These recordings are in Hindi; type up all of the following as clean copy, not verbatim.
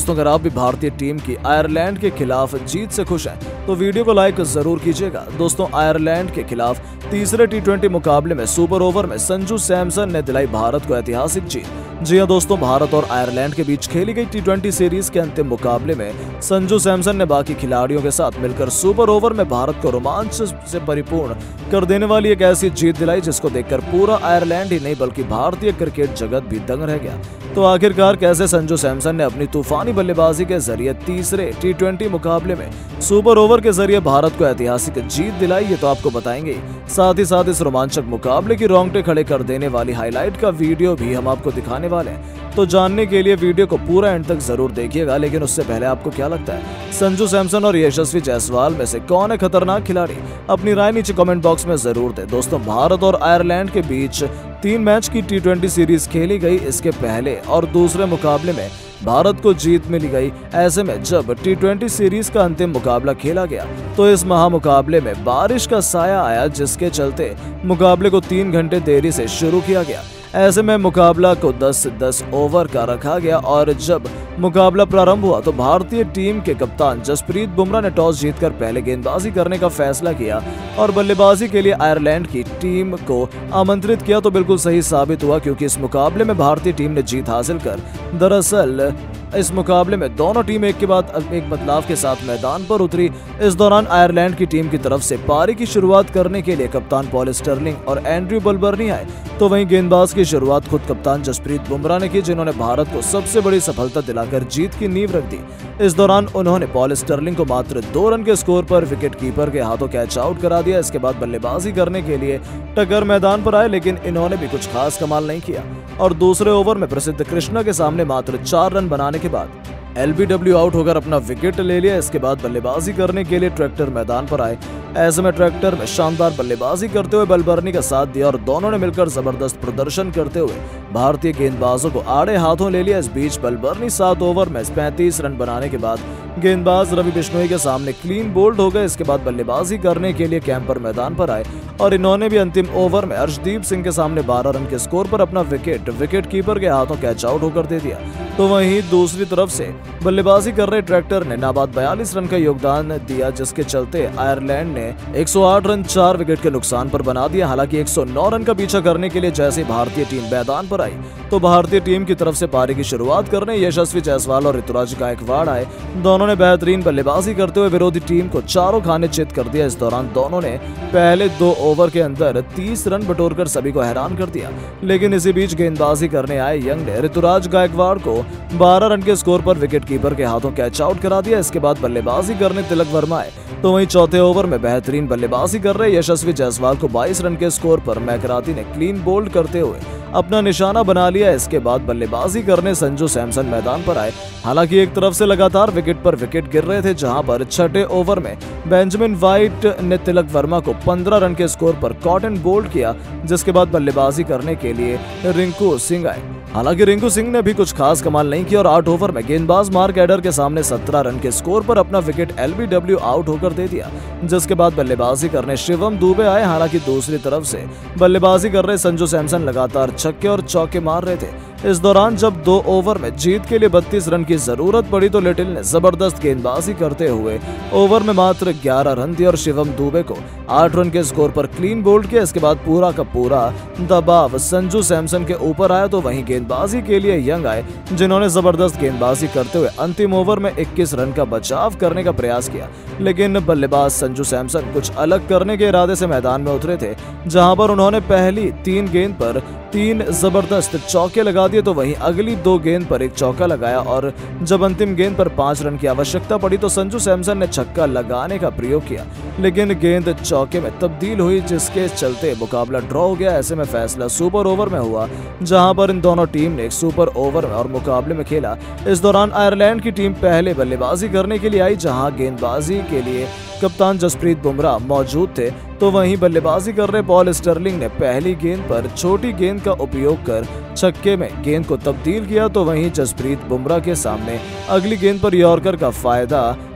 दोस्तों अगर आप भी भारतीय टीम की आयरलैंड के खिलाफ जीत से खुश हैं तो वीडियो को लाइक जरूर कीजिएगा। दोस्तों आयरलैंड के खिलाफ तीसरे टी20 मुकाबले में सुपर ओवर में संजू सैमसन ने दिलाई भारत को ऐतिहासिक जीत। जी हां दोस्तों, भारत और आयरलैंड के बीच खेली गई टी20 सीरीज के अंतिम मुकाबले में संजू सैमसन ने बाकी खिलाड़ियों के साथ मिलकर सुपर ओवर में भारत को रोमांच से परिपूर्ण कर देने वाली एक ऐसी जीत दिलाई जिसको देखकर पूरा आयरलैंड ही नहीं बल्कि भारतीय क्रिकेट जगत भी दंग रह गया। तो आखिरकार कैसे संजू सैमसन ने अपनी तूफानी बल्लेबाजी के जरिए तीसरे टी20 मुकाबले में सुपर ओवर के जरिए भारत को ऐतिहासिक जीत दिलाई, ये तो आपको बताएंगे। साथ ही साथ इस रोमांचक मुकाबले की रोंगटे खड़े कर देने वाली हाईलाइट का वीडियो भी हम आपको दिखाने वाले हैं। तो जानने के लिए वीडियो को पूरा एंड तक जरूर देखिएगा। लेकिन उससे पहले आपको क्या लगता है, संजू सैमसन और यशस्वी जायसवाल में से कौन है खतरनाक खिलाड़ी? अपनी राय नीचे कमेंट बॉक्स में जरूर दें। दोस्तों भारत और आयरलैंड के बीच 3 मैच की टी20 सीरीज खेली गई। इसके पहले और दूसरे मुकाबले में भारत को जीत मिली गई। ऐसे में जब टी20 सीरीज का अंतिम मुकाबला खेला गया तो इस महामुकाबले में बारिश का साया आया, जिसके चलते मुकाबले को 3 घंटे देरी से शुरू किया गया। ऐसे में मुकाबला को 10-10 ओवर का रखा गया और जब मुकाबला प्रारंभ हुआ तो भारतीय टीम के कप्तान जसप्रीत बुमराह ने टॉस जीतकर पहले गेंदबाजी करने का फैसला किया और बल्लेबाजी के लिए आयरलैंड की टीम को आमंत्रित किया। तो बिल्कुल सही साबित हुआ क्योंकि इस मुकाबले में भारतीय टीम ने जीत हासिल कर दरअसल इस मुकाबले में दोनों टीम एक के बाद एक बदलाव के साथ मैदान पर उतरी। इस दौरान आयरलैंड की टीम की तरफ से पारी की शुरुआत करने के लिए कप्तान पॉल स्टर्लिंग और एंड्रयू बलबर्नी आए, तो वहीं गेंदबाज की शुरुआत खुद कप्तान जसप्रीत बुमराह ने की, जिन्होंने भारत को सबसे बड़ी सफलता दिलाकर जीत की नींव रख दी। इस दौरान उन्होंने पॉल स्टर्लिंग को मात्र 2 रन के स्कोर पर विकेट कीपर के हाथों कैच आउट करा दिया। इसके बाद बल्लेबाजी करने के लिए टक्कर मैदान पर आए, लेकिन इन्होंने भी कुछ खास कमाल नहीं किया और दूसरे ओवर में प्रसिद्ध कृष्णा के सामने मात्र 4 रन बनाने के बाद LBW आउट होकर अपना विकेट ले लिया। इसके बाद बल्लेबाजी करने के लिए ट्रैक्टर मैदान पर आए। ऐसे में ट्रैक्टर में शानदार बल्लेबाजी करते हुए बलबर्नी का साथ दिया और दोनों ने मिलकर जबरदस्त प्रदर्शन करते हुए भारतीय गेंदबाजों को आड़े हाथों ले लिया। इस बीच बलबर्नी 7 ओवर में 35 रन बनाने के बाद गेंदबाज रवि बिश्नोई के सामने क्लीन बोल्ड हो गए। इसके बाद बल्लेबाजी करने के लिए कैंपर मैदान पर आए और इन्होंने भी अंतिम ओवर में अर्शदीप सिंह के सामने 12 रन के स्कोर पर अपना विकेट कीपर के हाथों कैच आउट होकर दे दिया। तो वहीं दूसरी तरफ से बल्लेबाजी कर रहे ट्रैक्टर ने नाबाद 42 रन का योगदान दिया, जिसके चलते आयरलैंड ने 108 रन 4 विकेट के नुकसान पर बना दिया। हालांकि 109 रन का पीछा करने के लिए जैसे भारतीय टीम मैदान पर आई तो भारतीय टीम की तरफ से पारी की शुरुआत करने यशस्वी जायसवाल और ऋतुराज गायकवाड़ आए। दोनों ने बेहतरीन बल्लेबाजी करते हुए विरोधी टीम को चारों खाने चित कर दिया। इस दौरान दोनों ने पहले 2 ओवर के अंदर 30 रन बटोरकर सभी को हैरान कर दिया, लेकिन इसी बीच गेंदबाजी करने आए यंग ने ऋतुराज गायकवाड़ को 12 रन के स्कोर पर विकेट कीपर के हाथों कैच आउट करा दिया। इसके बाद बल्लेबाजी करने तिलक वर्मा आए, तो वहीं चौथे ओवर में बेहतरीन बल्लेबाजी कर रहे यशस्वी जायसवाल को 22 रन के स्कोर पर मैकराती ने क्लीन बोल्ड करते हुए अपना निशाना बना लिया। इसके बाद बल्लेबाजी करने संजू सैमसन मैदान पर आए। हालांकि एक तरफ से लगातार विकेट पर विकेट गिर रहे थे, जहां पर छठे ओवर में बेंजामिन वाइट ने तिलक वर्मा को 15 रन के स्कोर पर कॉट एंड बोल्ड किया, जिसके बाद बल्लेबाजी करने के लिए रिंकू सिंह आए। हालांकि रिंकू सिंह ने भी कुछ खास कमाल नहीं किया और 8 ओवर में गेंदबाज मार्क एडर के सामने 17 रन के स्कोर पर अपना विकेट LBW आउट होकर दे दिया, जिसके बाद बल्लेबाजी करने शिवम दुबे आए। हालांकि दूसरी तरफ से बल्लेबाजी कर रहे संजू सैमसन लगातार छक्के और चौके मार रहे थे। इस दौरान जब 2 ओवर में जीत के लिए 32 रन की जरूरत पड़ी तो लिटिल ने जबरदस्त गेंदबाजी करते हुए ओवर में मात्र 11 रन दिए और शिवम दुबे को 8 रन के स्कोर पर क्लीन बोल्ड किया। इसके बाद पूरा का पूरा दबाव संजू सैमसन के ऊपर आया, तो वहीं गेंदबाजी के लिए यंग आए, जिन्होंने जबरदस्त गेंदबाजी करते हुए अंतिम ओवर में 21 रन का बचाव करने का प्रयास किया। लेकिन बल्लेबाज संजू सैमसन कुछ अलग करने के इरादे से मैदान में उतरे थे, जहां पर उन्होंने पहली 3 गेंद पर 3 जबरदस्त चौके लगा दिए, तो वहीं अगली 2 गेंद पर 1 चौका लगाया और जब अंतिम गेंद पर 5 रन की आवश्यकता पड़ी तो संजू सैमसन ने छक्का लगाने का प्रयोग किया, लेकिन गेंद चौके में तब्दील हुई, जिसके चलते मुकाबला ड्रॉ हो गया। ऐसे में फैसला सुपर ओवर में हुआ, जहां पर इन दोनों टीम ने एक सुपर ओवर और मुकाबले में खेला। इस दौरान आयरलैंड की टीम पहले बल्लेबाजी करने के लिए आई, जहां गेंदबाजी के लिए कप्तान जसप्रीत बुमराह मौजूद थे, तो वहीं बल्लेबाजी कर रहे पॉल स्टर्लिंग ने पहली गेंद पर छोटी गेंद का उपयोग कर छक्के में गेंद को तब्दील किया। तो वहीं जसप्रीत बुमराह के सामने अगली गेंद पर यॉर्कर का फायदा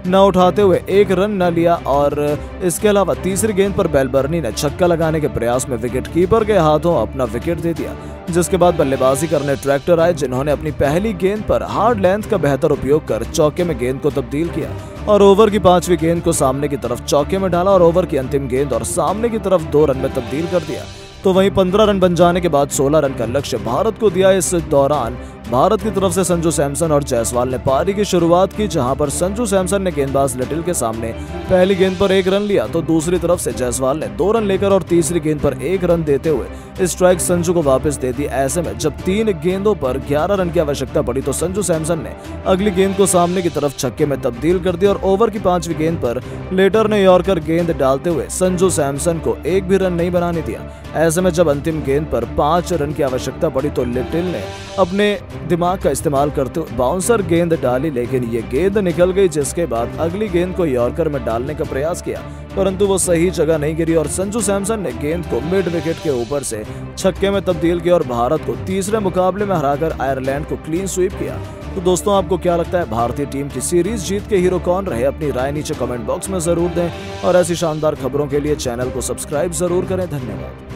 न उठाते हुए एक रन न लिया और इसके अलावा तीसरी गेंद पर बेलबर्नी ने छक्का लगाने के प्रयास में विकेट कीपर के हाथों अपना विकेट दे दिया, जिसके बाद बल्लेबाजी करने ट्रैक्टर आए, जिन्होंने अपनी पहली गेंद पर हार्ड लेंथ का बेहतर उपयोग कर चौके में गेंद को तब्दील किया और ओवर की 5वीं गेंद को सामने की तरफ चौके में डाला और ओवर की अंतिम गेंद और सामने की तरफ 2 रन में तब्दील कर दिया। तो वहीं 15 रन बन जाने के बाद 16 रन का लक्ष्य भारत को दिया। इस दौरान भारत की तरफ से संजू सैमसन और जायसवाल ने पारी की शुरुआत की, जहां पर संजू सैमसन ने गेंदबाज लिटिल के सामने पहली गेंद पर 1 रन लिया, तो दूसरी तरफ से जायसवाल ने 2 रन लेकर और तीसरी गेंद पर 1 रन देते हुए स्ट्राइक संजू को वापस दे दी। ऐसे में जब 3 गेंदों पर 11 रन की आवश्यकता पड़ी तो संजू सैमसन ने अगली गेंद को सामने की तरफ छक्के में तब्दील कर दिया और ओवर की 5वीं गेंद पर लेटर ने यॉर्कर गेंद डालते हुए संजू सैमसन को एक भी रन नहीं बनाने दिया। ऐसे में जब अंतिम गेंद पर 5 रन की आवश्यकता पड़ी तो लिटिल ने अपने दिमाग का इस्तेमाल करते हुए बाउंसर गेंद डाली, लेकिन ये गेंद निकल गई, जिसके बाद अगली गेंद को यॉर्कर में डालने का प्रयास किया, परंतु वो सही जगह नहीं गिरी और संजू सैमसन ने गेंद को मिड विकेट के ऊपर से छक्के में तब्दील किया और भारत को तीसरे मुकाबले में हराकर आयरलैंड को क्लीन स्वीप किया। तो दोस्तों, आपको क्या लगता है भारतीय टीम की सीरीज जीत के हीरो कौन रहे? अपनी राय नीचे कमेंट बॉक्स में जरूर दें और ऐसी शानदार खबरों के लिए चैनल को सब्सक्राइब जरूर करें। धन्यवाद।